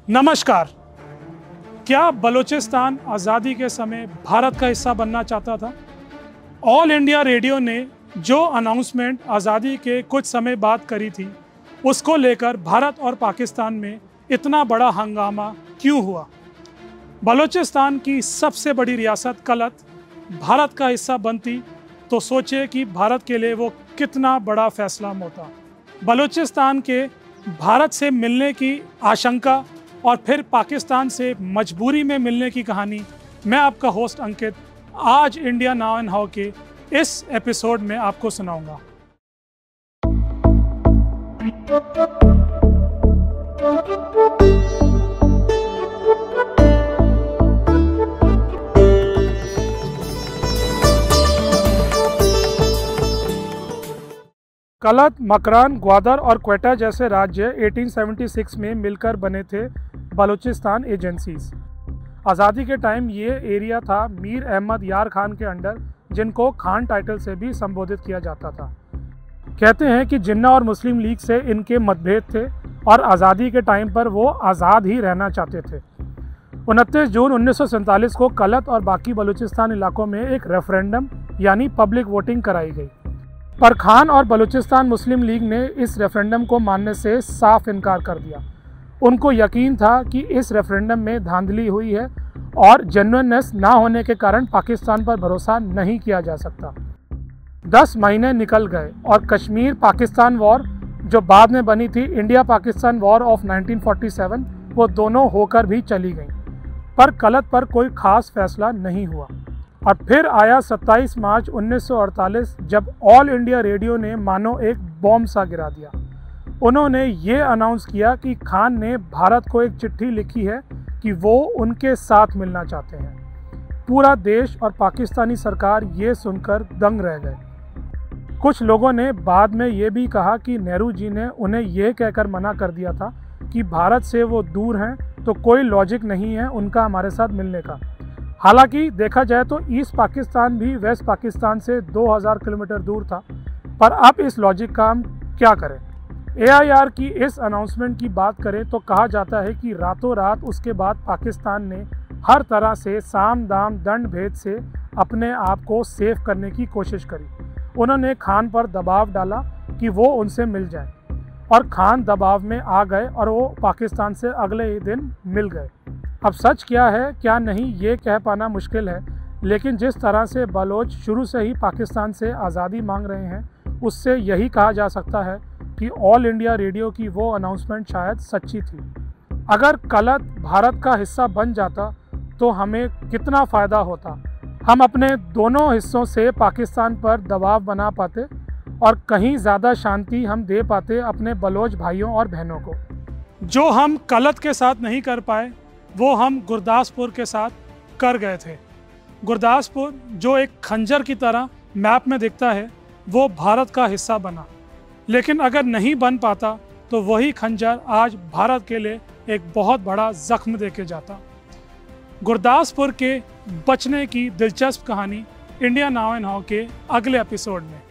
नमस्कार। क्या बलूचिस्तान आज़ादी के समय भारत का हिस्सा बनना चाहता था? ऑल इंडिया रेडियो ने जो अनाउंसमेंट आज़ादी के कुछ समय बाद करी थी, उसको लेकर भारत और पाकिस्तान में इतना बड़ा हंगामा क्यों हुआ? बलूचिस्तान की सबसे बड़ी रियासत कलत भारत का हिस्सा बनती तो सोचे कि भारत के लिए वो कितना बड़ा फैसला होता। बलूचिस्तान के भारत से मिलने की आशंका और फिर पाकिस्तान से मजबूरी में मिलने की कहानी मैं आपका होस्ट अंकित आज इंडिया नाउ एंड हाउ के इस एपिसोड में आपको सुनाऊंगा। कलत, मकरान, ग्वादर और क्वेटा जैसे राज्य 1876 में मिलकर बने थे बलूचिस्तान एजेंसीज। आज़ादी के टाइम ये एरिया था मीर अहमद यार खान के अंडर, जिनको खान टाइटल से भी संबोधित किया जाता था। कहते हैं कि जिन्ना और मुस्लिम लीग से इनके मतभेद थे और आज़ादी के टाइम पर वो आज़ाद ही रहना चाहते थे। 29 जून 1947 को कलत और बाकी बलूचिस्तान इलाकों में एक रेफरेंडम यानी पब्लिक वोटिंग कराई गई, पर खान और बलूचिस्तान मुस्लिम लीग ने इस रेफरेंडम को मानने से साफ इनकार कर दिया। उनको यकीन था कि इस रेफरेंडम में धांधली हुई है और जेन्युइननेस ना होने के कारण पाकिस्तान पर भरोसा नहीं किया जा सकता। 10 महीने निकल गए और कश्मीर पाकिस्तान वॉर, जो बाद में बनी थी इंडिया पाकिस्तान वॉर ऑफ 1947, वो दोनों होकर भी चली गई, पर कलत पर कोई खास फैसला नहीं हुआ। और फिर आया 27 मार्च 1948, जब ऑल इंडिया रेडियो ने मानो एक बॉम्ब सा गिरा दिया। उन्होंने ये अनाउंस किया कि खान ने भारत को एक चिट्ठी लिखी है कि वो उनके साथ मिलना चाहते हैं। पूरा देश और पाकिस्तानी सरकार ये सुनकर दंग रह गए। कुछ लोगों ने बाद में ये भी कहा कि नेहरू जी ने उन्हें यह कहकर मना कर दिया था कि भारत से वो दूर हैं, तो कोई लॉजिक नहीं है उनका हमारे साथ मिलने का। हालांकि देखा जाए तो ईस्ट पाकिस्तान भी वेस्ट पाकिस्तान से 2000 किलोमीटर दूर था, पर अब इस लॉजिक का हम क्या करें। AIR की इस अनाउंसमेंट की बात करें तो कहा जाता है कि रातों रात उसके बाद पाकिस्तान ने हर तरह से साम दाम दंड भेद से अपने आप को सेफ करने की कोशिश करी। उन्होंने खान पर दबाव डाला कि वो उनसे मिल जाए, और खान दबाव में आ गए और वो पाकिस्तान से अगले ही दिन मिल गए। अब सच क्या है क्या नहीं ये कह पाना मुश्किल है, लेकिन जिस तरह से बलोच शुरू से ही पाकिस्तान से आज़ादी मांग रहे हैं, उससे यही कहा जा सकता है कि ऑल इंडिया रेडियो की वो अनाउंसमेंट शायद सच्ची थी। अगर कलत भारत का हिस्सा बन जाता तो हमें कितना फ़ायदा होता। हम अपने दोनों हिस्सों से पाकिस्तान पर दबाव बना पाते और कहीं ज़्यादा शांति हम दे पाते अपने बलोच भाइयों और बहनों को। जो हम कलत के साथ नहीं कर पाए, वो हम गुरदासपुर के साथ कर गए थे। गुरदासपुर, जो एक खंजर की तरह मैप में दिखता है, वो भारत का हिस्सा बना, लेकिन अगर नहीं बन पाता तो वही खंजर आज भारत के लिए एक बहुत बड़ा जख्म देके जाता। गुरदासपुर के बचने की दिलचस्प कहानी इंडिया नाउ एंड हाउ के अगले एपिसोड में।